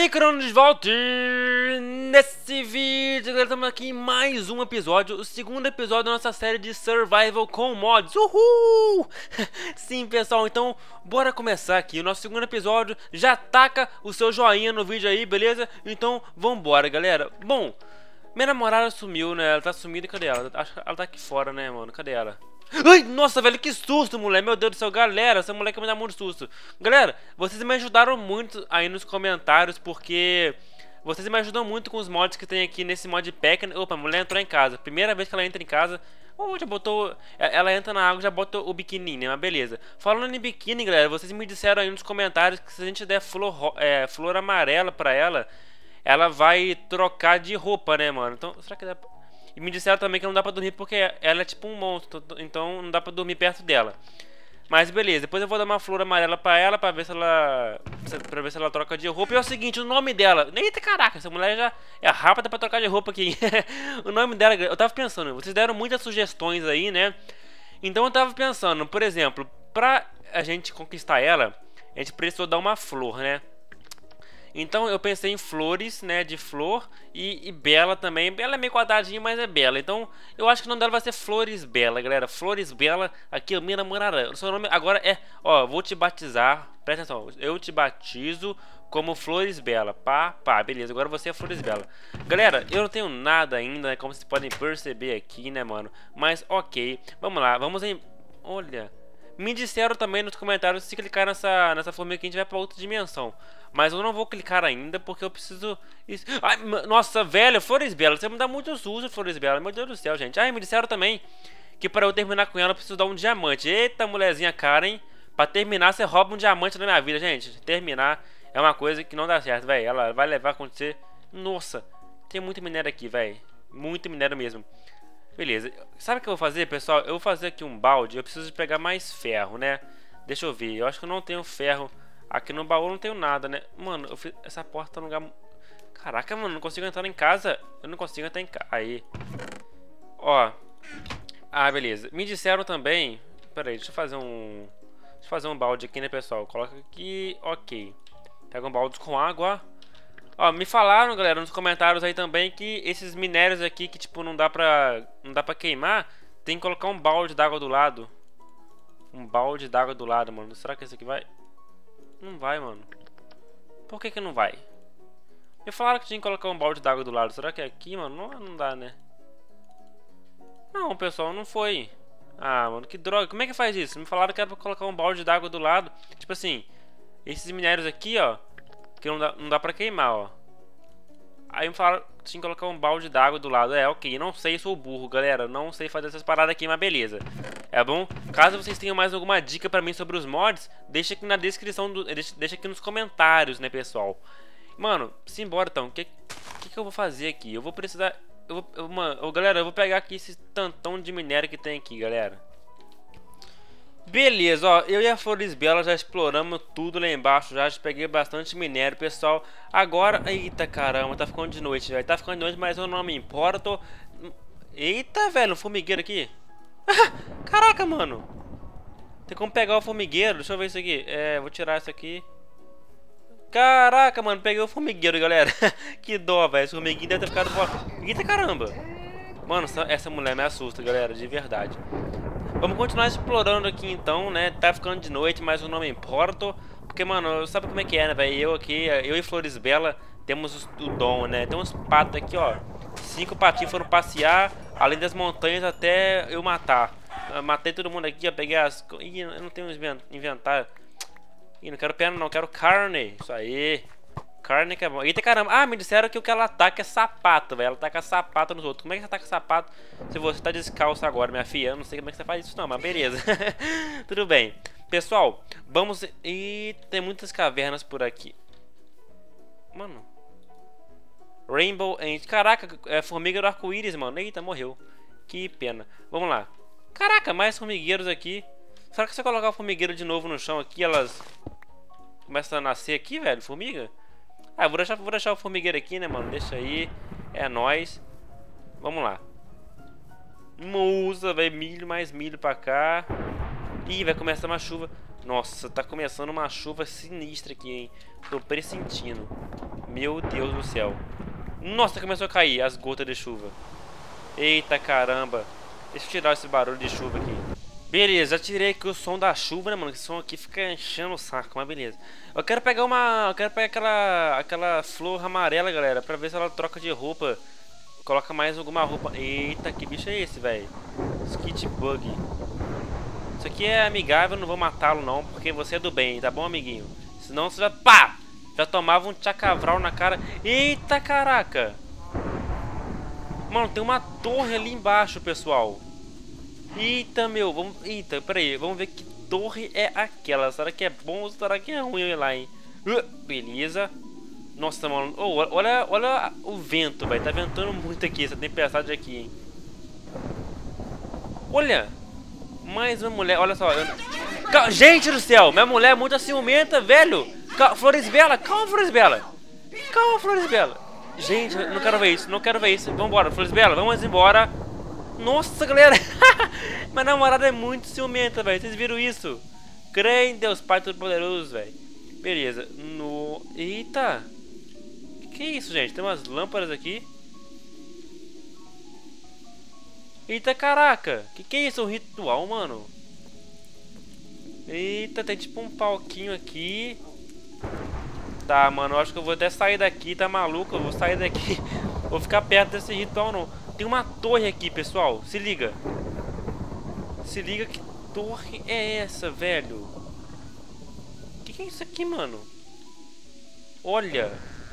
aí, Crono de volta! E nesse vídeo, galera, estamos aqui em mais um episódio, o segundo episódio da nossa série de Survival com mods. Uhul! Sim, pessoal, então bora começar aqui o nosso segundo episódio. Já taca o seu joinha no vídeo aí, beleza? Então vambora, galera. Bom, minha namorada sumiu, né? Ela tá sumida, cadê ela? Acho que ela tá aqui fora, né, mano? Cadê ela? Ai, nossa, velho, que susto, mulher. Meu Deus do céu, galera, essa mulher que me dá muito susto. Galera, vocês me ajudaram muito aí nos comentários, porque vocês me ajudam muito com os mods que tem aqui nesse mod pack. Opa, a mulher entrou em casa. Primeira vez que ela entra em casa. Oh, já botou. Ela entra na água, já bota o biquíni, né? Mas beleza. Falando em biquíni, galera, vocês me disseram aí nos comentários que se a gente der flor amarela pra ela, ela vai trocar de roupa, né, mano? Então, será que dá pra... E me disseram também que não dá pra dormir porque ela é tipo um monstro, então não dá pra dormir perto dela. Mas beleza, depois eu vou dar uma flor amarela pra ela pra ver se ela troca de roupa. E é o seguinte, o nome dela... Eita, caraca, essa mulher já é rápida pra trocar de roupa aqui. O nome dela, eu tava pensando, vocês deram muitas sugestões aí, né? Então eu tava pensando, por exemplo, pra a gente conquistar ela, a gente precisou dar uma flor, né? Então eu pensei em flores, né, de flor e Bela também. Bela é meio quadradinha, mas é Bela. Então eu acho que o nome dela vai ser Flores Bela, galera. Flores Bela, aqui a minha namorada. O seu nome agora é, ó, vou te batizar. Presta atenção, eu te batizo como Flores Bela. Pá, beleza, agora você é Flores Bela. Galera, eu não tenho nada ainda, né, como vocês podem perceber aqui, né, mano. Mas ok, vamos lá, vamos em... Olha... Me disseram também nos comentários se clicar nessa formiga que a gente vai pra outra dimensão. Mas eu não vou clicar ainda porque eu preciso... Ai, nossa, velho, Flores Bela, você me dá muito susto, Flores Bela. Meu Deus do céu, gente. Ai, me disseram também que para eu terminar com ela eu preciso dar um diamante. Eita, mulherzinha cara, hein? Pra terminar, você rouba um diamante na minha vida, gente. Terminar é uma coisa que não dá certo, velho. Ela vai levar a acontecer... Nossa, tem muito minério aqui, velho. Muito minério mesmo. Beleza, sabe o que eu vou fazer, pessoal? Eu vou fazer aqui um balde, eu preciso de pegar mais ferro, né? Deixa eu ver, eu acho que eu não tenho ferro. Aqui no baú eu não tenho nada, né? Mano, eu fiz essa porta tá no lugar... Caraca, mano, não consigo entrar em casa. Eu não consigo entrar em casa. Aí. Ó. Ah, beleza. Me disseram também... Pera aí, deixa eu fazer um balde aqui, né, pessoal? Coloca aqui, ok. Pega um balde com água. Ó, me falaram, galera, nos comentários aí também que esses minérios aqui que, tipo, não dá pra queimar, tem que colocar um balde d'água do lado. Um balde d'água do lado, mano. Será que esse aqui vai? Não vai, mano. Por que não vai? Me falaram que tinha que colocar um balde d'água do lado. Será que é aqui, mano? Não dá, né? Não, pessoal, não foi. Ah, mano, que droga. Como é que faz isso? Me falaram que era pra colocar um balde d'água do lado. Tipo assim, esses minérios aqui, ó, que não dá pra queimar, ó. Aí me falaram que tinha que colocar um balde d'água do lado. É, ok, não sei, sou burro, galera. Não sei fazer essas paradas aqui, mas beleza. É bom? Caso vocês tenham mais alguma dica pra mim sobre os mods, deixa aqui na descrição, deixa aqui nos comentários, né, pessoal. Mano, simbora então. O que eu vou fazer aqui? Eu vou precisar... galera, eu vou pegar aqui esse tantão de minério que tem aqui, galera. Beleza, ó, eu e a Flores Bela já exploramos tudo lá embaixo, já peguei bastante minério, pessoal. Agora, eita caramba, tá ficando de noite, velho. Tá ficando de noite, mas eu não me importo. Eita, velho, um formigueiro aqui. Caraca, mano. Tem como pegar o formigueiro, deixa eu ver isso aqui. Vou tirar isso aqui. Caraca, mano, peguei o formigueiro, galera. Que dó, velho, esse formiguinho deve ter ficado fora. Eita caramba. Mano, essa mulher me assusta, galera, de verdade. Vamos continuar explorando aqui então, né? Tá ficando de noite, mas eu não me importo. Porque, mano, sabe como é que é, né, velho? Eu e Flores Bela temos o dom, né? Tem uns patos aqui, ó. 5 patinhos foram passear, além das montanhas, até eu matar. Eu matei todo mundo aqui, ó. Peguei as... Ih, eu não tenho inventário. Ih, não quero perna, não. Quero carne. Isso aí. Carne que é bom. Eita caramba. Ah, me disseram que o que ela ataca é sapato, velho. Ela ataca sapato nos outros. Como é que você ataca sapato se você tá descalço agora, minha filha? Eu não sei como é que você faz isso não, mas beleza. Tudo bem. Pessoal, vamos... Ih, tem muitas cavernas por aqui. Mano. Rainbow Ant. Caraca, é formiga do arco-íris, mano. Eita, morreu. Que pena. Vamos lá. Caraca, mais formigueiros aqui. Será que se eu colocar o formigueiro de novo no chão aqui, elas começam a nascer aqui, velho? Formiga? Ah, vou deixar o formigueiro aqui, né, mano? Deixa aí. É nóis. Vamos lá. Musa, velho. Milho, mais milho pra cá. Ih, vai começar uma chuva. Nossa, tá começando uma chuva sinistra aqui, hein? Tô pressentindo. Meu Deus do céu. Nossa, começou a cair as gotas de chuva. Eita caramba. Deixa eu tirar esse barulho de chuva aqui. Beleza, já tirei aqui o som da chuva, né, mano? Esse som aqui fica enchendo o saco, mas beleza. Eu quero pegar aquela flor amarela, galera, pra ver se ela troca de roupa. Coloca mais alguma roupa. Eita, que bicho é esse, velho? Skit Bug. Isso aqui é amigável, não vou matá-lo não, porque você é do bem, tá bom, amiguinho? Senão você já... Pá! Já tomava um tchacavral na cara. Eita, caraca! Mano, tem uma torre ali embaixo, pessoal. Eita, meu, vamos... Eita, peraí, vamos ver que torre é aquela. Será que é bom ou será que é ruim ir lá, hein? Beleza. Nossa, mano, oh, olha o vento, velho. Tá ventando muito aqui, essa tempestade aqui, hein? Olha! Mais uma mulher, olha só. Gente do céu, minha mulher é muito ciumenta, velho. Floresbella, calma, Floresbella. Calma, Floresbella. Gente, eu não quero ver isso, não quero ver isso. Vambora, Floresbella, vamos embora. Nossa, galera. Minha namorada é muito ciumenta, velho. Vocês viram isso? Crê em Deus Pai Todo-Poderoso, velho. Beleza. No... Eita. Que é isso, gente? Tem umas lâmpadas aqui. Eita, caraca. Que é isso? Um ritual, mano? Eita, tem tipo um palquinho aqui. Tá, mano, eu acho que eu vou até sair daqui, tá maluco? Eu vou sair daqui. Vou ficar perto desse ritual, não. Tem uma torre aqui, pessoal. Se liga. Se liga, que torre é essa, velho? Que é isso aqui, mano? Olha.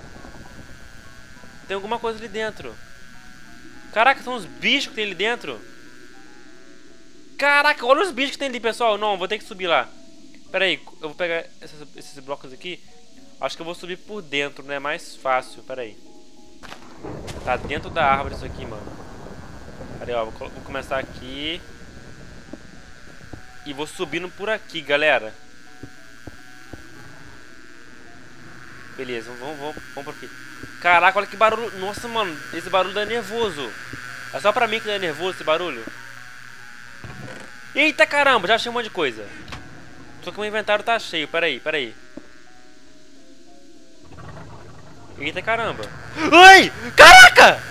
Tem alguma coisa ali dentro. Caraca, são os bichos que tem ali dentro. Caraca, olha os bichos que tem ali, pessoal. Não, vou ter que subir lá. Pera aí, eu vou pegar esses blocos aqui. Acho que eu vou subir por dentro, né? Mais fácil, pera aí. Tá dentro da árvore isso aqui, mano. Pera aí, ó, vou começar aqui. E vou subindo por aqui, galera. Beleza, vamos por aqui. Caraca, olha que barulho. Nossa, mano, esse barulho dá nervoso. É só pra mim que dá nervoso esse barulho. Eita caramba, já achei um monte de coisa. Só que o meu inventário tá cheio, peraí. Eita caramba. Ai, caraca!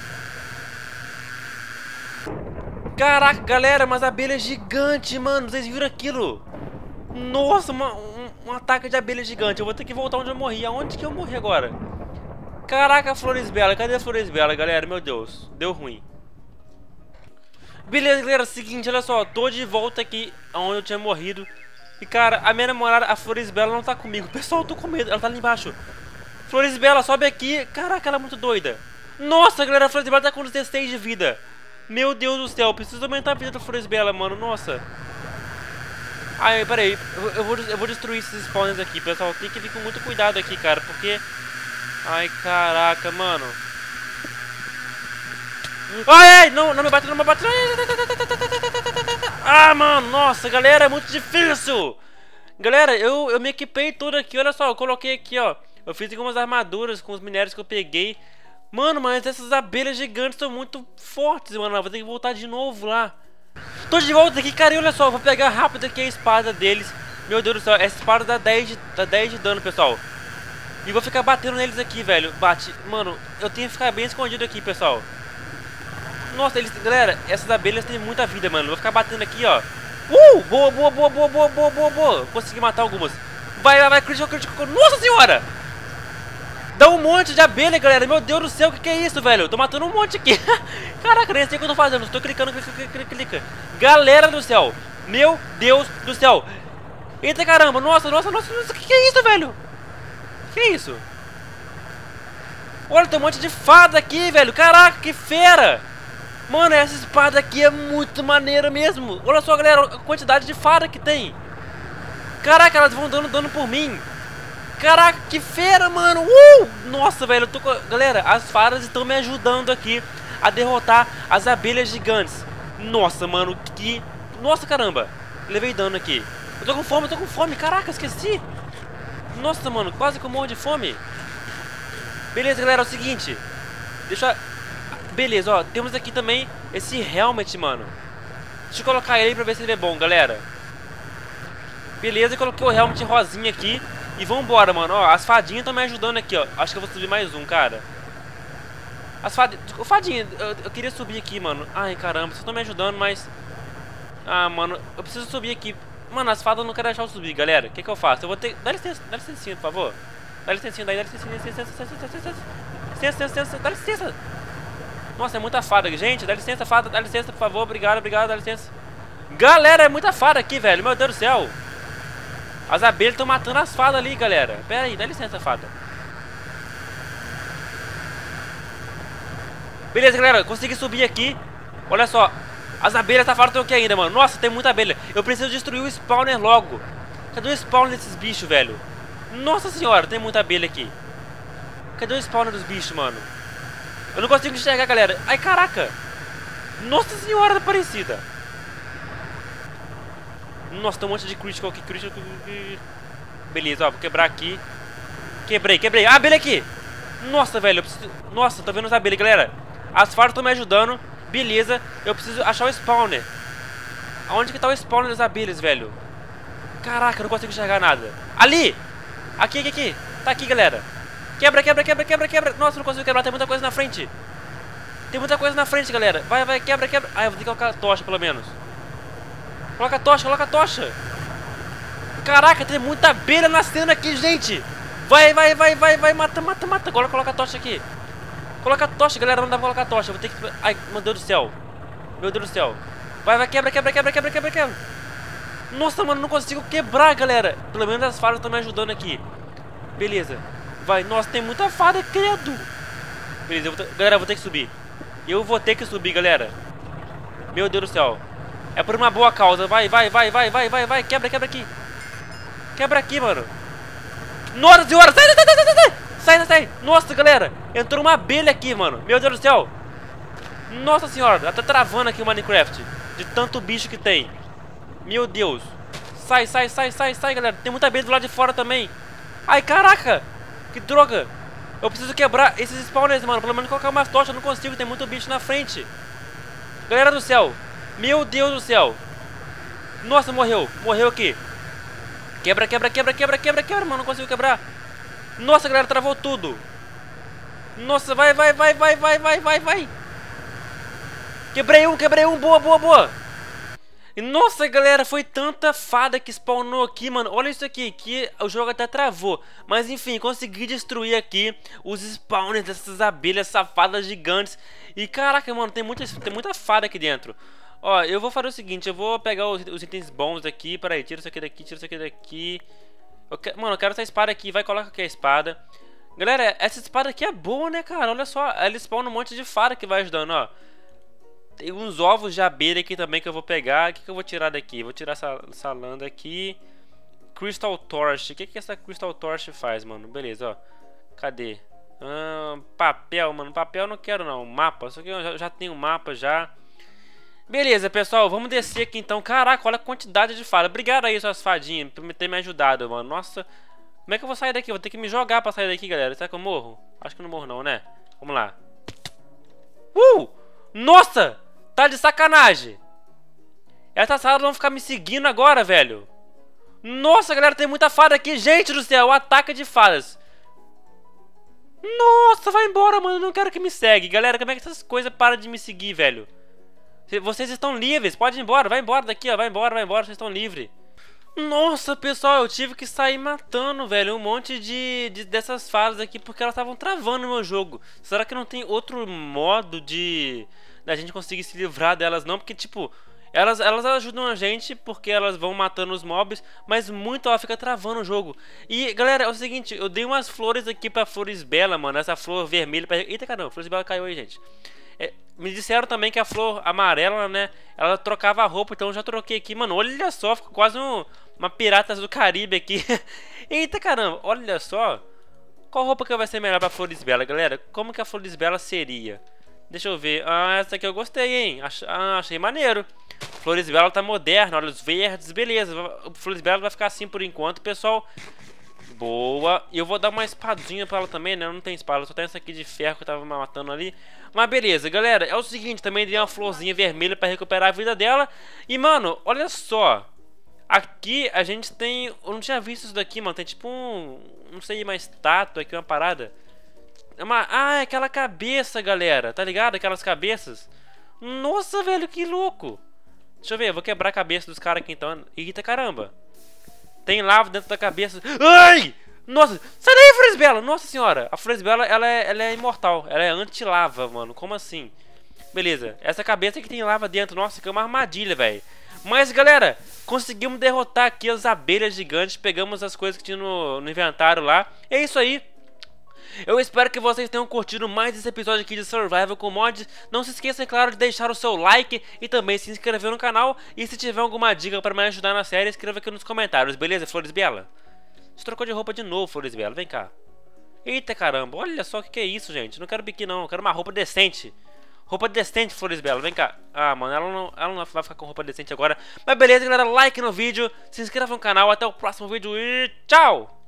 Caraca, galera, mas a abelha é gigante, mano. Vocês viram aquilo? Nossa, um ataque de abelha gigante. Eu vou ter que voltar onde eu morri. Aonde que eu morri agora? Caraca, Floresbella. Cadê a Floresbella, galera? Meu Deus, deu ruim. Beleza, galera, seguinte, olha só. Tô de volta aqui onde eu tinha morrido. E, cara, a minha namorada, a Floresbella, não tá comigo. Pessoal, eu tô com medo. Ela tá ali embaixo. Floresbella, sobe aqui. Caraca, ela é muito doida. Nossa, galera, a Floresbella tá com 16 de vida. Meu Deus do céu, preciso aumentar a vida da Floresbella, mano. Nossa. Ai, peraí. Eu vou destruir esses spawners aqui, pessoal. Tem que vir com muito cuidado aqui, cara. Porque... Ai, caraca, mano. Ai, não me bate, não me bate. Ah, mano, nossa, galera, é muito difícil. Galera, eu me equipei tudo aqui. Olha só, eu coloquei aqui, ó. Eu fiz algumas armaduras com os minérios que eu peguei. Mano, mas essas abelhas gigantes são muito fortes, mano. Eu vou ter que voltar de novo lá. Tô de volta aqui, cara, e olha só. Vou pegar rápido aqui a espada deles. Meu Deus do céu, essa espada dá 10 de dano, pessoal. E vou ficar batendo neles aqui, velho. Bate. Mano, eu tenho que ficar bem escondido aqui, pessoal. Nossa, galera, essas abelhas têm muita vida, mano. Vou ficar batendo aqui, ó. Boa. Consegui matar algumas. Vai, critical. Nossa senhora! Dá um monte de abelha, galera. Meu Deus do céu, o que é isso, velho? Eu tô matando um monte aqui. Caraca, nem sei o que eu tô fazendo. Estou clicando, clica. Galera do céu. Meu Deus do céu. Eita caramba, nossa. O que é isso, velho? Que é isso? Olha, tem um monte de fada aqui, velho. Caraca, que fera. Mano, essa espada aqui é muito maneira mesmo. Olha só, galera, a quantidade de fada que tem. Caraca, elas vão dando dano por mim. Caraca, que fera, mano. Nossa, velho, eu tô com... Galera, as fadas estão me ajudando aqui a derrotar as abelhas gigantes. Nossa, mano, que... Nossa, caramba. Levei dano aqui. Eu tô com fome. Caraca, esqueci. Nossa, mano, quase que eu morro de fome. Beleza, galera, é o seguinte. Deixa... Beleza, ó, temos aqui também esse helmet, mano. Deixa eu colocar ele pra ver se ele é bom, galera. Beleza, eu coloquei o helmet rosinha aqui. E vambora, mano. Ó, as fadinhas estão me ajudando aqui, ó. Acho que eu vou subir mais um, cara. As fadinhas... O fadinha, eu queria subir aqui, mano. Ai, caramba, vocês estão me ajudando, mas... Ah, mano, eu preciso subir aqui. Mano, as fadas não querem deixar eu subir, galera. O que eu faço? Eu vou ter... Dá licencinha, por favor. Dá licencinha daí, dá licença, dá licença. Nossa, é muita fada, gente. Dá licença, fada, dá licença, por favor. Obrigado, dá licença. Galera, é muita fada aqui, velho. Meu Deus do céu. As abelhas estão matando as fadas ali, galera. Pera aí, dá licença, fada. Beleza, galera, consegui subir aqui. Olha só. As abelhas tá faltando aqui ainda, mano. Nossa, tem muita abelha. Eu preciso destruir o spawner logo. Cadê o spawner desses bichos, velho? Nossa senhora, tem muita abelha aqui. Cadê o spawner dos bichos, mano? Eu não consigo enxergar, galera. Ai, caraca. Nossa senhora, parecida. Nossa, tem um monte de critical aqui. Beleza, ó, vou quebrar aqui. Quebrei. Ah, abelha aqui. Nossa, velho, eu preciso... Nossa, tô vendo as abelhas, galera. As fadas estão me ajudando. Beleza, eu preciso achar o spawner. Aonde que tá o spawner das abelhas, velho? Caraca, eu não consigo enxergar nada. Ali! Aqui. Tá aqui, galera. Quebra. Nossa, eu não consigo quebrar, tem muita coisa na frente. Galera. Vai, quebra. Ah, eu vou ter que colocar a tocha, pelo menos. Coloca a tocha. Caraca, tem muita abelha nascendo aqui, gente. Vai, mata. Agora coloca a tocha aqui. Coloca a tocha, galera, não dá pra colocar a tocha. Eu vou ter que... Ai, meu Deus do céu. Vai, quebra. Nossa, mano, não consigo quebrar, galera. Pelo menos as fadas estão me ajudando aqui. Beleza. Vai, nossa, tem muita fada, credo. Beleza, galera, eu vou ter que subir. Galera. Meu Deus do céu. É por uma boa causa. Vai. Quebra aqui. Quebra aqui, mano. Nossa senhora, sai. Nossa, galera, entrou uma abelha aqui, mano. Meu Deus do céu. Nossa senhora, ela tá travando aqui o Minecraft. De tanto bicho que tem. Meu Deus. Sai, galera. Tem muita abelha do lado de fora também. Ai, caraca. Que droga. Eu preciso quebrar esses spawners, mano. Pelo menos colocar umas tochas, eu não consigo. Tem muito bicho na frente. Galera do céu. Meu Deus do céu. Nossa, morreu aqui. Quebra, mano. Não consigo quebrar. Nossa, galera, travou tudo. Nossa, vai. Quebrei um, boa. E nossa, galera, foi tanta fada que spawnou aqui, mano. Olha isso aqui, que o jogo até travou. Mas enfim, consegui destruir aqui os spawners dessas abelhas safadas gigantes. E caraca, mano, tem muita fada aqui dentro. Ó, eu vou fazer o seguinte, eu vou pegar os itens bons aqui. Peraí, tira isso aqui daqui, Mano, eu quero essa espada aqui, coloca aqui a espada. Galera, essa espada aqui é boa, né, cara? Olha só, ela spawna um monte de fada que vai ajudando, ó. Tem uns ovos de abelha aqui também que eu vou pegar. O que eu vou tirar daqui? Vou tirar essa lã daqui. Crystal Torch. O que essa Crystal Torch faz, mano? Beleza, ó. Cadê? Papel, mano. Papel eu não quero, não. Mapa. Só que eu já tenho um mapa já. Beleza, pessoal. Vamos descer aqui, então. Caraca, olha a quantidade de fada. Obrigado aí, suas fadinhas, por ter me ajudado, mano. Nossa. Como é que eu vou sair daqui? Vou ter que me jogar pra sair daqui, galera. Será que eu morro? Acho que eu não morro, não, né? Vamos lá. Nossa! Tá de sacanagem. Essas fadas vão ficar me seguindo agora, velho. Nossa, galera, tem muita fada aqui. Gente do céu, ataque de fadas. Nossa, vai embora, mano. Eu não quero que me segue. Galera, como é que essas coisas param de me seguir, velho? Vocês estão livres. Pode ir embora. Vai embora daqui, ó. Vai embora. Vocês estão livres. Nossa, pessoal, eu tive que sair matando, velho, um monte dessas fadas aqui porque elas estavam travando o meu jogo. Será que não tem outro modo da gente conseguir se livrar delas, não? Porque, tipo, elas ajudam a gente porque elas vão matando os mobs, mas muito ela fica travando o jogo. E, galera, é o seguinte, eu dei umas flores aqui pra Floresbella, mano, essa flor vermelha pra... Eita, caramba, Floresbella caiu aí, gente. Me disseram também que a flor amarela, né, ela trocava a roupa, então eu já troquei aqui. Mano, olha só, ficou quase uma Piratas do Caribe aqui. Eita, caramba, olha só. Qual roupa que vai ser melhor pra Floresbella, galera? Como que a Floresbella seria? Deixa eu ver. Ah, essa aqui eu gostei, hein? Achei maneiro. Floresbella tá moderna, olha os verdes, beleza. Floresbella vai ficar assim por enquanto, pessoal. Boa. E eu vou dar uma espadinha pra ela também, né? Não tem espada, só tem essa aqui de ferro que eu tava matando ali. Mas beleza, galera. É o seguinte, também dei uma florzinha vermelha pra recuperar a vida dela. E, mano, olha só. Aqui a gente tem... Eu não tinha visto isso daqui, mano. Tem tipo um... Não sei, uma estátua aqui, uma parada. Ah, é aquela cabeça, galera. Tá ligado? Aquelas cabeças. Nossa, velho, que louco. Deixa eu ver, eu vou quebrar a cabeça dos caras aqui então. Eita, caramba. Tem lava dentro da cabeça. Ai! Nossa, sai daí, Fresbella! Nossa senhora, a Fresbella, ela é imortal. Ela é anti-lava, mano. Como assim? Beleza, essa cabeça aqui tem lava dentro. Nossa, que é uma armadilha, velho. Mas, galera, conseguimos derrotar aqui as abelhas gigantes. Pegamos as coisas que tinha no inventário lá. É isso aí. Eu espero que vocês tenham curtido mais esse episódio aqui de Survival com Mods. Não se esqueça, é claro, de deixar o seu like e também se inscrever no canal. E se tiver alguma dica para me ajudar na série, escreva aqui nos comentários, beleza, Floresbella? Você trocou de roupa de novo, Floresbella, vem cá. Eita caramba, olha só o que é isso, gente. Não quero biquíni não, eu quero uma roupa decente. Roupa decente, Floresbella, vem cá. Ah, mano, ela não vai ficar com roupa decente agora. Mas beleza, galera, like no vídeo, se inscreva no canal, até o próximo vídeo e tchau!